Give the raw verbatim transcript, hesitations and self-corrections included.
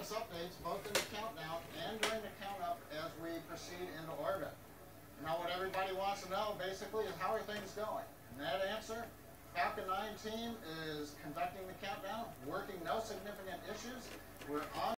status updates both in the countdown and during the count up as we proceed into orbit. Now what everybody wants to know basically is how are things going? And that answer, Falcon nine team is conducting the countdown, working no significant issues. We're on